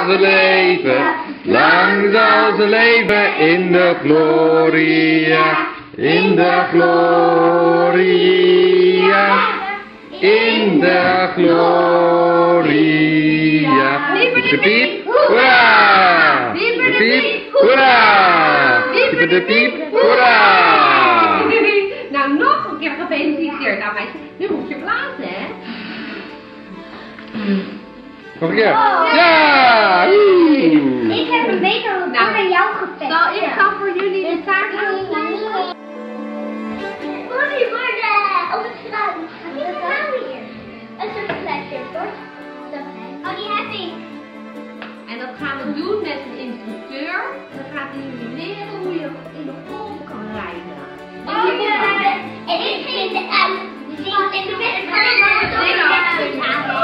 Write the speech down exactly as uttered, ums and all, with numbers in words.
ze leven, lang zal ze leven in de gloria, in de gloria, in de gloria. Piep de piep, hoera! Piep de piep, hoera! Piep de piep, hoera! Nou, nog een keer gefeliciteerd aan mij. Nu moet je blazen, hè? Nog een keer. Ja! Ik heb een beter op Nou, aan jou gepest. Zal ik dan voor jullie de taart aansluiten? Sorry, maar uh, op het straat. Wat is het nou hier? Een soort flesje, toch? Oh, die heb ik. En dat gaan we doen met een instructeur. En dan gaat hij jullie leren hoe je in de golf kan rijden. Oh ja. En ik vind de um, ik doe met een